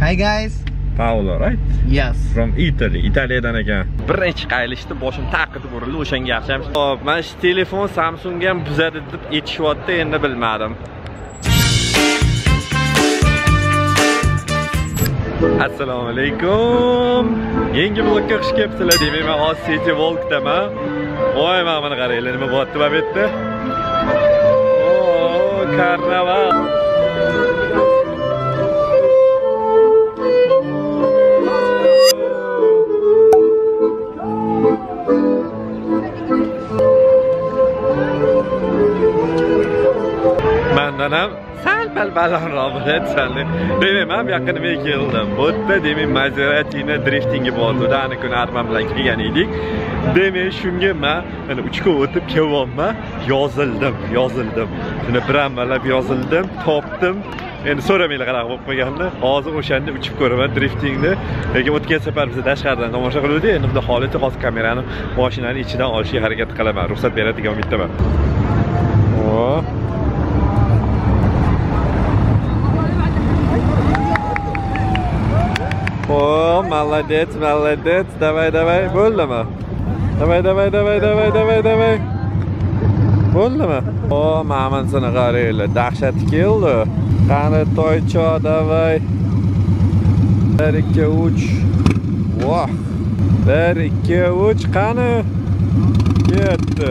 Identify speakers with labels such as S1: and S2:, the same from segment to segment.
S1: Hi guys.
S2: Paolo, right?
S1: Yes.
S2: From Italy. Italiyadan ekan. Birinchi qaylishdi, boshim taqqa urildi, o'shanga yaxshi. Hop, mana shu telefon Samsung ham buzadi deb aytishyapti, endi bilmadim. Assalomu alaykum. Yangi blokka xush kelibsizlar. Demak, men City Walkdaman. Voy, mana buni qaranglar, nima bo'lyapti bu yerda? Oh, karnaval. Mendan ham sal-pal balandroq bo'ladi. Demak, men yaqinimga keldim. Bu yerda demak Maserati'ni driftingi bo'ldi. O'tani kuni armam bilan kelgan edik. Demak, shunga men mana 3 kun o'tib kelyapman, yozildim. Shuni birammalab yozildim, topdim. Endi so'ramaylar qanaqa bo'lib qolganini. Hozir o'shanda uchib ko'raman driftingni. Lekin o'tgan safar biz tashqaridan tomosha qildik. Endi bunday holatda hozir kamerani mashinaning ichidan olishga harakat qilaman. Ruxsat beradigan umiddaman. Oh, молодец. Давай. Bo'ldimi? Давай. Bo'ldimi? Oh, mamonsini qaranglar. Dahshat keldi. Qani toycho, davay. 1 2 3. Voh. 1 2 3 qani? Ketdi.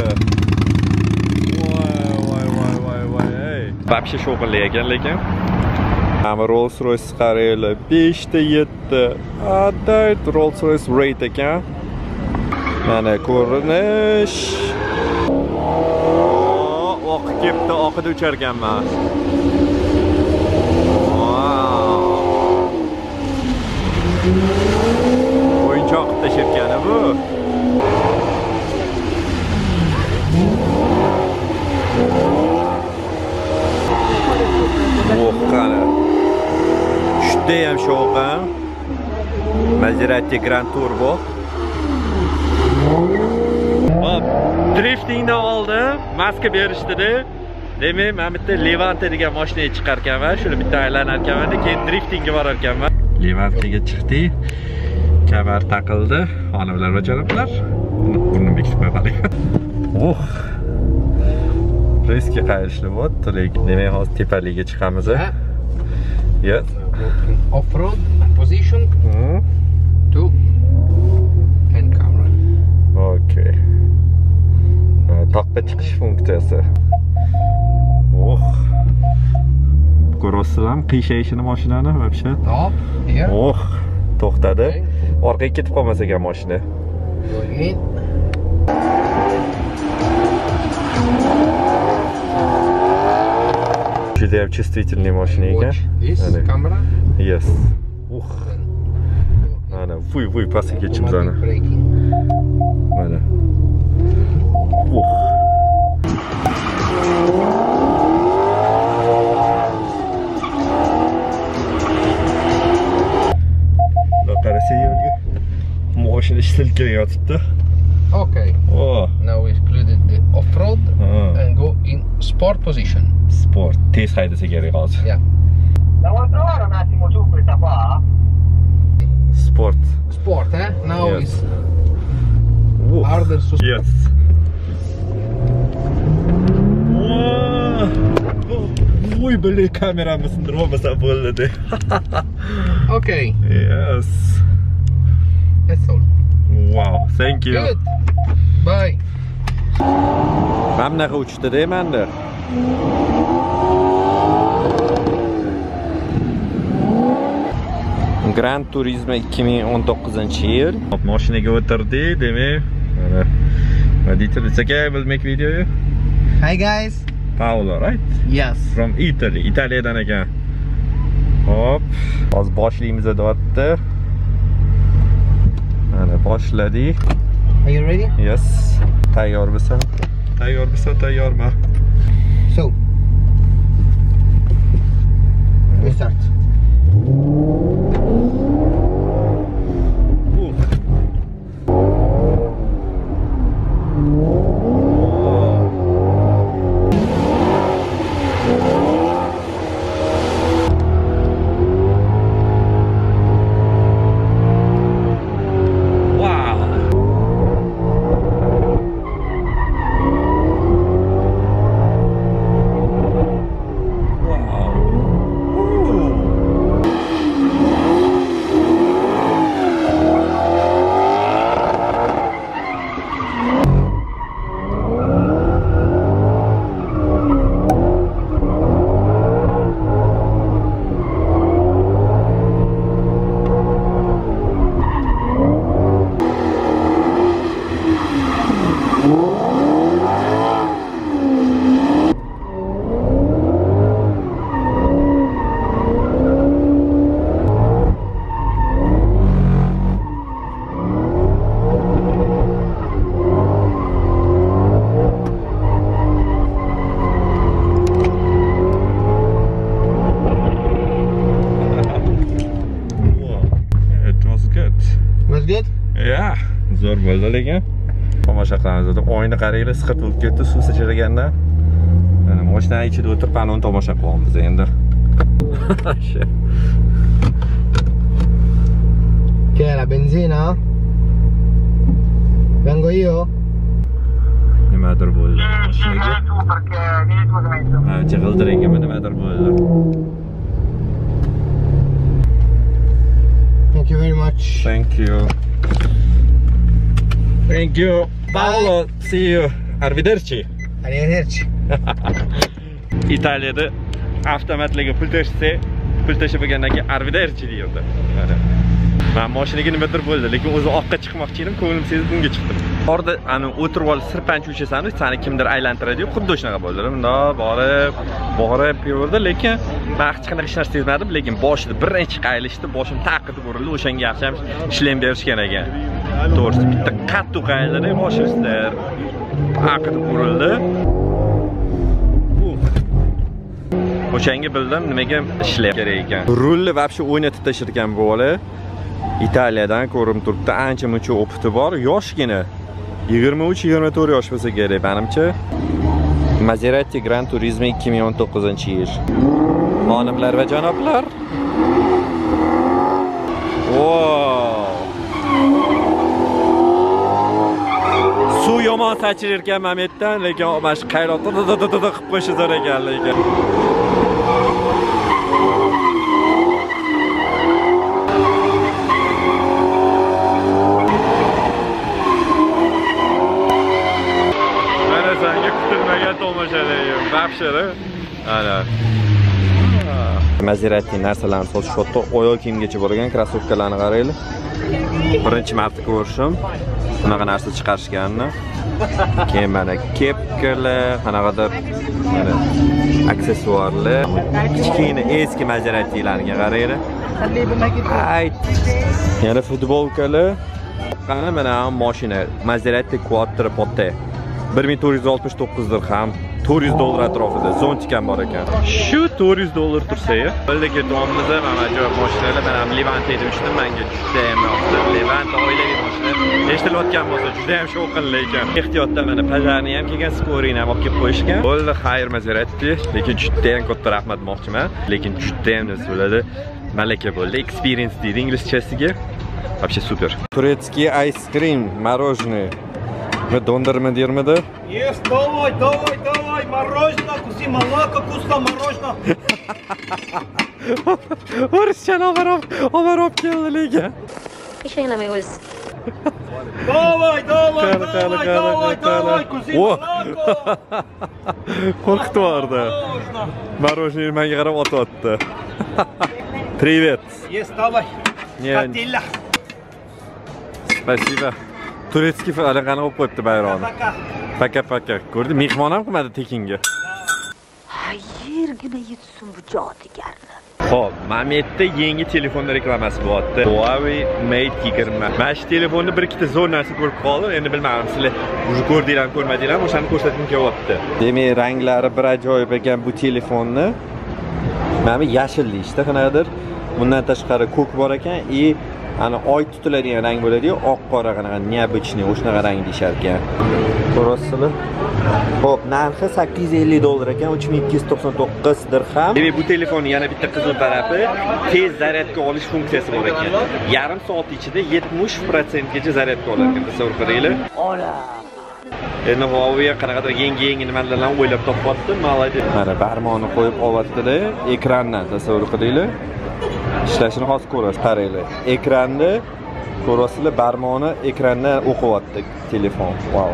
S2: Voy. Babshi sho'g'illi ekan lekin. Ama Rolls Royce qaranglar. 5 ta 7. Adayt Rolls Royce Rate ekan. Mana ko'rinish. Oqib ketdi, oqida ucharganman. O'yinchoq qilib tashirkani bu. Qani. Juda ham shovqin. Maserati Grand Turbo. Hop, driftingdan oldin maska berishdi-da. Demak, men bitta Levante degan mashinaga chiqar ekanman, shuni bitta aylanar ekanman, keyin driftingga borar ekanman. Levantega chiqdik. Kamar taqildi, xonimlar bajariblar. Burnimni bekitib qo'ydik. Oh. Riski qayishli bo'pti, lekin demak hozir tepaligiga chiqamiz. Yes.
S1: Off-road position to hand camera.
S2: Okay. Toqqa chiqish funksiyasi. Oh. Ko'rasizlarmi qiyshayishini mashinani вообще?
S1: Stop. Here.
S2: Oh, to'xtadi. Orqaga ketib qolmas ekan mashina.
S1: Going in.
S2: Juda ham чувствительный mashina ekan.
S1: This camera?
S2: Yes. Mana, vuy pastga ketishimiz ana. Mana. Qarasanglar, mashina silkinib yotibdi.
S1: Okay.
S2: Oh.
S1: Now we excluded the off-road and go in sport position.
S2: Sport. Tez haydasa kerak hozir.
S1: Yeah.
S2: Sport.
S1: Sport, eh? Now
S2: Yes.
S1: is harder to
S2: Yes. Voy, bile kameramı sındırmamasa bo'ldi.
S1: Okay.
S2: Yes.
S1: That's all.
S2: Wow, thank you.
S1: Good. Bye.
S2: Ben bunaqa uchdi-da menda. Gran Turismo 2019-yil. Mashinaga o'tirdik, demak, mana водитель. It's okay, I will make video.
S1: Hi guys.
S2: Paolo, right?
S1: Yes.
S2: From Italy. Italiyadan ekan. Hop, hozir boshlaymiz deyapti. Mana boshladik.
S1: Are you ready?
S2: Yes. Tayyormisan? Tayyorman.
S1: So. We start. good?
S2: Ya, zo'r bo'ldi lekin. Tomosha qilamiz. Oyni qaranglar, siqib bo'lib ketdi, suv sachiraganda. Mana mashina ichida o'tirib, uni tomosha qilyapmiz endi.
S1: Che è la benzina? Vengo io?
S2: Nimadir bo'ldi mashinaga. Ha, jig'ildiringmi nimadir bo'ldi.
S1: Thank you very much.
S2: Thank you. Thank you. Paolo, see you. Arrivederci.
S1: Arrivederci.
S2: Italiyada avtomatlarga pul tashib bo'lgandan keyin arrivederci deyildi. Men mashinaga nimadir bo'ldi, lekin o'zi oqqa chiqmoqchi edim, ko'nglim sezib bunga chiqdim. Orada ani o'tirib olib sirpanch uchasanmi, seni kimdir aylantiradi, xuddi o'shanaqa bo'ldi. Bunda borib yurdi, lekin men hech qanaqa hech narsa sezmadim, lekin boshida birinchi qaylishdi, boshim taqib urildi, o'shanga yaxshi ham ishlam berishgan ekan. To'g'risi bitta qattiq qayladi, boshim ustida taqib urildi. O'shanga bildim nimaga ishlab kerak ekan. Rulni вообще o'ynatib tashirgan bu bola. Italiyadan ko'rinib turibdi, ancha-muncha o'piti bor, yoshgina. 23-24 yosh bo'lsa kerak, menimcha. Maserati Gran Turismo 2019-yil. Xonimlar va janoblar. Wow! Suv yomon sachirayotgan momentdan, lekin mana shu qayrotda qilib qo'yish zo'r ekan lekin. Maserati narsalarni sotishmoqda, oyoq kiyimgacha borgan krossovkalarni qaranglar. Birinchi marta ko'rishim bunaqa narsa chiqarishganini. Keyin mana kepkalar, qanaqadir mana aksessuarlar, kichkina eski Maseratilarga qaranglar. Yana futbolkalar. Qani mana mashina Maserati Quattroporte 1469 dirham. $400 atrofida zontik ham bor ekan. Shu $400 tursa-ya, bildi ketyapmiz, mana shu mashinalar, men Levant edim ishdim, menga juda ham yoqdi. Levant oilaviy mashina. Eshitilayotgan bo'lsa, juda ham shovqinli ekan. Ehtiyotda mana Pajarni ham kelgan, Sporini ham olib kelib qo'yishgan. Bo'ldi, xayr Maserati, lekin juda ham katta rahmat demoqchiman. Lekin juda ham nima bo'ladi? Malaka bo'ldi. Experience deydi inglizchasiga. Вообще super. Турецкий айскрим, мороженое. Мы дондарма дермада?
S3: Есть, давай, мороженое, куси молоко, вкусно мороженое.
S2: O'rischa omarib keldi lekin.
S4: Hech nima o'z.
S3: Давай, куси молоко.
S2: Qo'rqitib yubordi. Мороженое menga qarab otyapti. Привет.
S3: Есть, давай. Котелля.
S2: Спасибо. Turetskiy qanaqa olib qo'yibdi bayrog'ini. Paka. Ko'rdi, mehmon ham qilmadi tekinga.
S4: Yergina yetsin bu jotigarni.
S2: Xo'p, Mametda yangi telefon reklamasi bo'lyapti. Huawei Mate 20. Men shu telefonni bir ikkita zo'r narsa ko'rib qoldim. Endi bilmadim, sizlar уже ko'rdinglarmi, ko'rmadinglarmi, o'shani ko'rsatib kelyapti. Demak, ranglari bir ajoyib ekan bu telefonni. Mana yashil ishda qanaqadir. Bundan tashqari ko'k bor ekan, ana oy tutiladigan rang bo'ladi-yu, oq qora qanaqa neobычный, o'shanaqa rang deyshar ekan. Ko'rasizlar? Xo'p, narxi $850 ekan, 3299 dirham. Demak, bu telefonning yana bitta qizil tarafi tez zaryadga olish funksiyasi bor ekan. Yarim soat ichida 70% gacha zaryadga olar ekan, tasavvur qilinglar. Ola. Endi Huawei qanaqadir yangi nimalarni o'ylab topyapti, maladi. Mana barmog'ini qo'yib olyapti-da, ekrandan tasavvur qilinglar. Ishlashini hozir ko'rasiz, qaranglar. Ekranni ko'rasizlar, barmoqni ekrandan o'qiyapti telefon. Wow.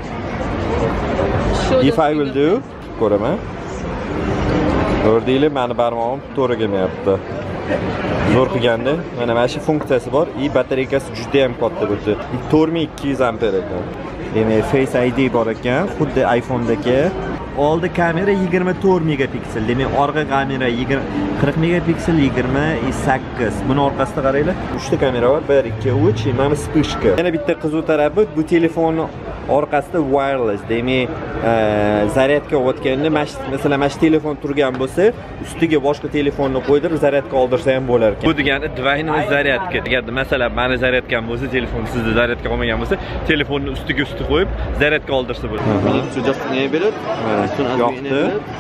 S2: If I will do, ko'raman. Ko'rdinglar, meni barmog'im to'g'ri kelmayapti. Zo'r qilganda, mana shu funksiyasi bor. Batareykasi juda ham katta bo'ldi. 4200 ampere ekan. Demak, Face ID bor ekan, xuddi iPhone'dagi oldi kamera 24 megapiksel, demak orqa kamera 40 megapiksel, 28. Buni orqasida qaranglar, 3 ta kamera bor, 1 2 3, mana spishka. Yana bitta qiziq tarafi, bu telefonni orqasida wireless, demak zaryadka o'tganda, masalan, mana shu telefon turgan bo'lsa, ustiga boshqa telefonni qo'ydirib zaryadka oldirsa ham bo'lar ekan. Bu degani двойной zaryadka degani, masalan, meni zaryadkam bo'lsa, telefon sizda zaryadka olmagan bo'lsa, telefonni ustiga qo'yib zaryadka oldirsa bo'ladi.
S3: So just enable it.
S2: Yoqdi.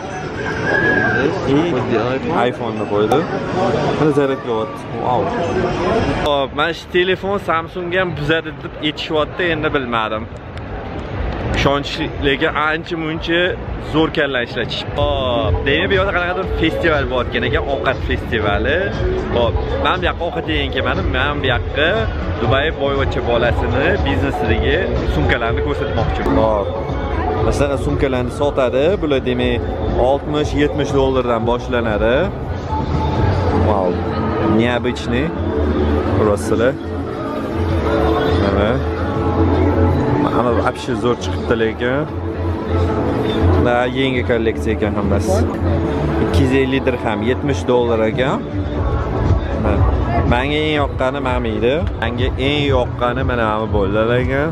S2: iPhone'ni qo'ydi. Mana zaryadka o'tdi. Wow. Hop, mana shu telefon Samsung ham buzadi deb aytishyapti, endi bilmadim. Ishonchli, lekin ancha-muncha zo'r kallan ishlatish. Hop, demak bu yerda qanaqadir festival bo'layotgan ekan, ovqat festivali. Hop, men bu yoqqa ovqat yegan kelmadim. Men bu yoqqa Dubai boyvachcha bolasini biznesidagi sumkalarni ko'rsatmoqchiman. Hop. Masalan, sumkalarni sotadi. Bular demak 60-70 dollardan boshlanadi. Wow. Необычный. Просто. Mana. Ana вообще zo'r chiqibdi lekin. Da yangi kolleksiya ekan hammasi. 250 dirham, 70 dollar ekan. Menga eng yoqqani mana edi. Menga eng yoqqani mana bu bo'ldi ekan.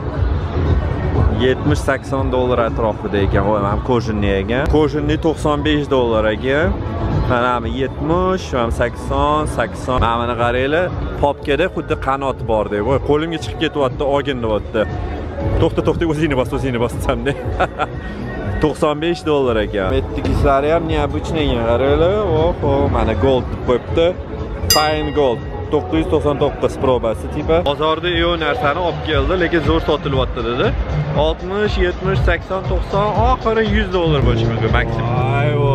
S2: 70-80 dollar atrofida ekan. Voy, men kojinni ekan. Kojinni 95 dollar ekan. Mana 70, 80. Mana qaranglar, popkada xuddi qanot bordek. Voy, qo'limga chiqib ketyapti, ogin deyapti. To'xta, o'zingni bos desamda. 95 dollar ekan. Mettikislari ham необычный ekan. Qaranglar, oho, mana gold deb qo'yibdi. Fine gold. 999 probasi tipa. Bozorda yo'q narsani olib keldi, lekin zo'r sotilyapti dedi. 60, 70, 80, 90, oxiri 100 dollar bo'lishi mumkin maksimum. Ayvo.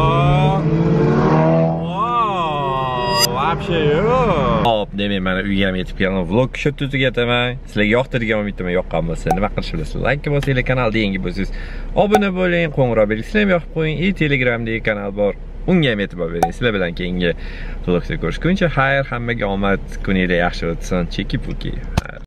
S2: Вообще yo'q. Hop, demak, mana uyga ham yetib keldim. Vlog shu tugataman. Sizlarga yoqdi degan umiddaman. Yoqqan bo'lsa, nima qilish bilasizlar? Like bosinglar, kanalga yangi bo'lsangiz, obuna bo'ling, qo'ng'iroq belgisini ham yoqib qo'ying. Telegramdagi kanal bor. Unga ham e'tibor bering. Sizlar bilan keyingi vlogda ko'rishguncha, xayr, hammaga omad, kuninglar yaxshi o'tsin. Cheki-puki.